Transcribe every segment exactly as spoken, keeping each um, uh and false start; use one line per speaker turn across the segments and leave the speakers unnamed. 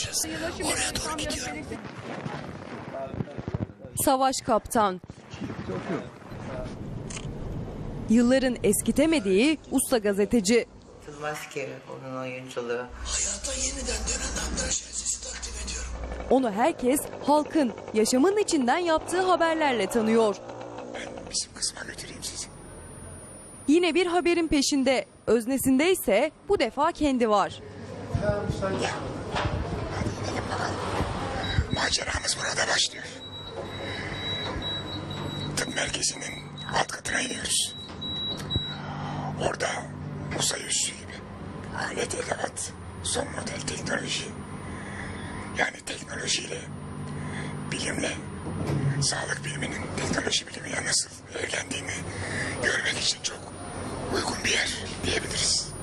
yapacağız. Oraya doğru gidiyorum.
Savaş Kaptan. Yılların eskitemediği usta gazeteci.
Maske, onun oyunculuğu.
Hayata yeniden dönen Adnan Şenses'i takdim ediyorum.
Onu herkes halkın, yaşamın içinden yaptığı haberlerle tanıyor.
Ben bizim kısma götüreyim sizi.
Yine bir haberin peşinde, öznesinde ise bu defa kendi var.
Ya, hadi gidelim bakalım. Maceramız burada başlıyor. Tıp merkezinin alt katına iniyoruz. Orada uzay üssü gibi alet edevat, son model teknoloji. Yani teknolojiyle, bilimle, sağlık biliminin teknoloji bilimiyle nasıl evlendiğini görmek için çok uygun bir yer diyebiliriz.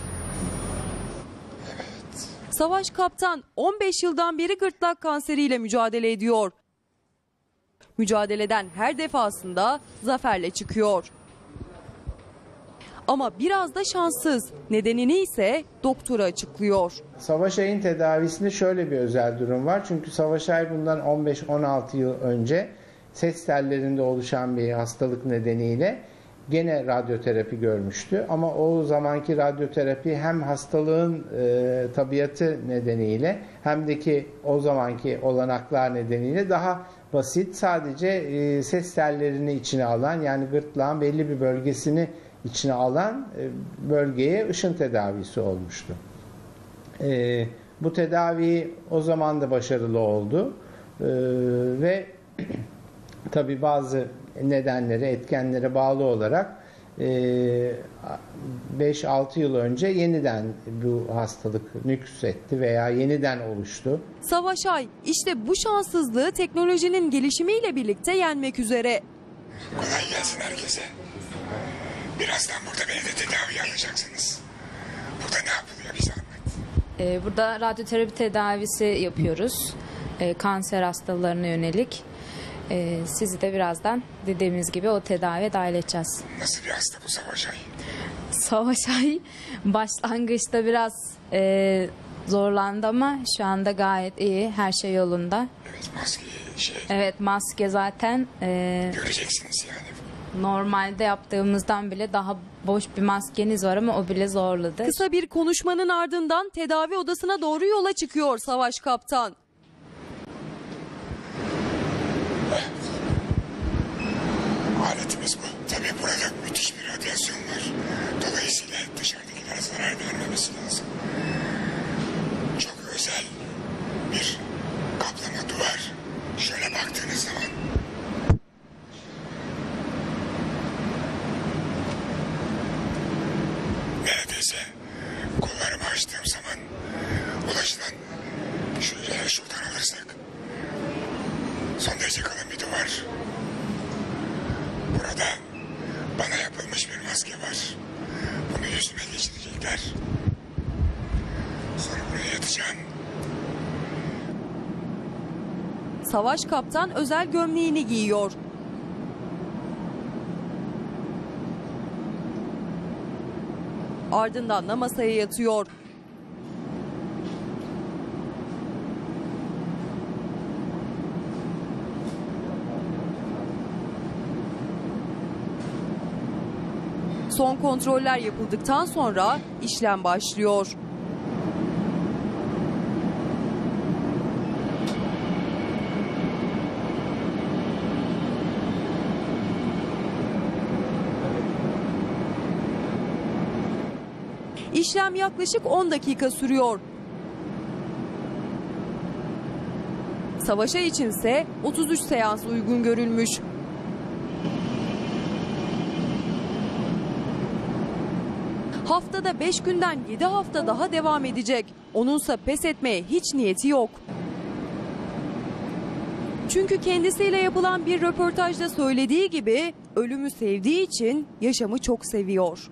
Evet.
Savaş Kaptan on beş yıldan beri gırtlak kanseriyle mücadele ediyor. Mücadeleden her defasında zaferle çıkıyor. Ama biraz da şanssız. Nedenini ise doktora açıklıyor.
Savaş Ay'ın tedavisinde şöyle bir özel durum var. Çünkü Savaş Ay bundan on beş on altı yıl önce ses tellerinde oluşan bir hastalık nedeniyle gene radyoterapi görmüştü. Ama o zamanki radyoterapi hem hastalığın e, tabiatı nedeniyle hem de ki o zamanki olanaklar nedeniyle daha basit, sadece e, ses tellerini içine alan, yani gırtlağın belli bir bölgesini içine alan bölgeye ışın tedavisi olmuştu. E, bu tedavi o zaman da başarılı oldu e, ve tabii bazı nedenlere, etkenlere bağlı olarak beş altı yıl önce yeniden bu hastalık nükûs etti veya yeniden oluştu.
Savaş Ay işte bu şanssızlığı teknolojinin gelişimiyle birlikte yenmek üzere.
Kolay gelsin herkese. Birazdan burada beni de tedavi alacaksınız. Burada ne yapılıyor bir zahmet?
Burada radyoterapi tedavisi yapıyoruz. Kanser hastalarına yönelik. Sizi de birazdan dediğimiz gibi o tedaviye dahil edeceğiz.
Nasıl bir hasta bu Savaş Ay?
Savaş Ay başlangıçta biraz e, zorlandı ama şu anda gayet iyi. Her şey yolunda.
Evet, maske şey.
Evet, maske zaten. E,
Göreceksiniz yani.
Normalde yaptığımızdan bile daha boş bir maskeniz var ama o bile zorladı.
Kısa bir konuşmanın ardından tedavi odasına doğru yola çıkıyor Savaş Kaptan.
Aletimiz bu. Tabii burada müthiş bir radyasyon var. Dolayısıyla dışarıdakilere zarar vermemesi lazım. Çok özel bir kaplama duvar. Şöyle baktığınız zaman neredeyse kollarımı açtığım zaman ulaşılan, şöyle şuradan alırsak son derece kalın bir duvar. Burada bana yapılmış bir maske var. Bunu yüzüme geçirecekler. Sonra buraya yatacağım.
Savaş Kaptan özel gömleğini giyiyor. Ardından da masaya yatıyor. Son kontroller yapıldıktan sonra işlem başlıyor. İşlem yaklaşık on dakika sürüyor. Savaşa içinse otuz üç seans uygun görülmüş. Haftada beş günden yedi hafta daha devam edecek. Onunsa pes etmeye hiç niyeti yok. Çünkü kendisiyle yapılan bir röportajda söylediği gibi ölümü sevdiği için yaşamı çok seviyor.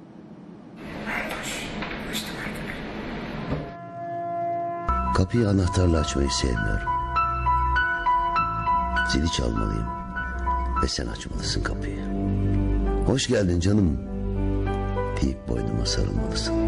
Kapıyı anahtarla açmayı sevmiyorum. Zili çalmalıyım ve sen açmalısın kapıyı. Hoş geldin canım deyip boynuma sarılmalısın.